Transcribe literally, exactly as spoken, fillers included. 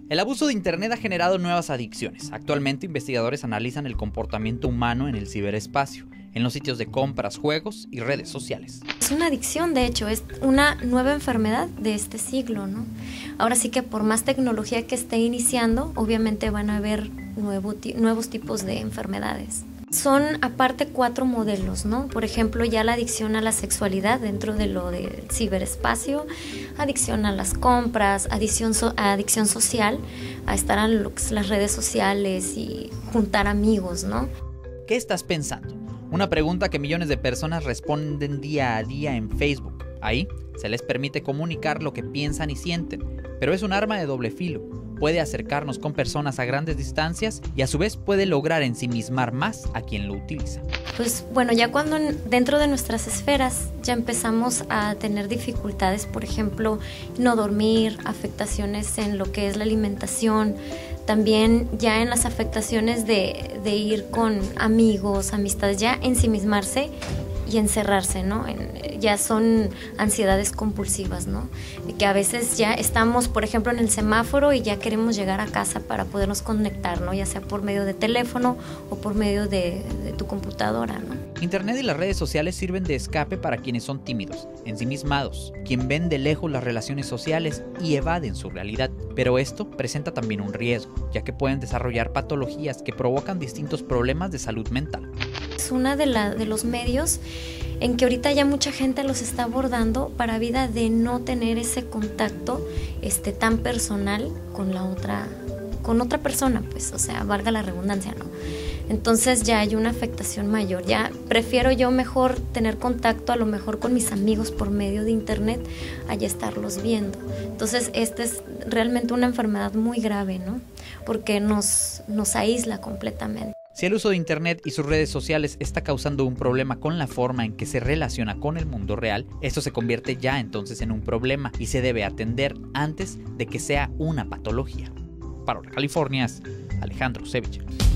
El abuso de Internet ha generado nuevas adicciones. Actualmente, investigadores analizan el comportamiento humano en el ciberespacio, en los sitios de compras, juegos y redes sociales. Es una adicción, de hecho, es una nueva enfermedad de este siglo, ¿no? Ahora sí que por más tecnología que esté iniciando, obviamente van a haber nuevo, nuevos tipos de enfermedades. Son aparte cuatro modelos, ¿no? Por ejemplo, ya la adicción a la sexualidad dentro de lo del ciberespacio, adicción a las compras, adicción, so, adicción social, a estar en las redes sociales y juntar amigos, ¿no? ¿Qué estás pensando? Una pregunta que millones de personas responden día a día en Facebook. Ahí se les permite comunicar lo que piensan y sienten, pero es un arma de doble filo. Puede acercarnos con personas a grandes distancias y a su vez puede lograr ensimismar más a quien lo utiliza. Pues bueno, ya cuando dentro de nuestras esferas ya empezamos a tener dificultades, por ejemplo, no dormir, afectaciones en lo que es la alimentación, también ya en las afectaciones de, de ir con amigos, amistades, ya ensimismarse y encerrarse, ¿no? En, ya son ansiedades compulsivas, ¿no? Que a veces ya estamos, por ejemplo, en el semáforo y ya queremos llegar a casa para podernos conectar, ¿no? Ya sea por medio de teléfono o por medio de, de tu computadora, ¿no? Internet y las redes sociales sirven de escape para quienes son tímidos, ensimismados, quien ven de lejos las relaciones sociales y evaden su realidad. Pero esto presenta también un riesgo, ya que pueden desarrollar patologías que provocan distintos problemas de salud mental. Es una de, la, de los medios en que ahorita ya mucha gente los está abordando para vida de no tener ese contacto este, tan personal con la otra, con otra persona, pues, o sea, valga la redundancia, ¿no? Entonces ya hay una afectación mayor. Ya prefiero yo mejor tener contacto a lo mejor con mis amigos por medio de internet a ya estarlos viendo. Entonces esta es realmente una enfermedad muy grave, ¿no? Porque nos, nos aísla completamente. Si el uso de Internet y sus redes sociales está causando un problema con la forma en que se relaciona con el mundo real, esto se convierte ya entonces en un problema y se debe atender antes de que sea una patología. Para California, Alejandro Ceviche.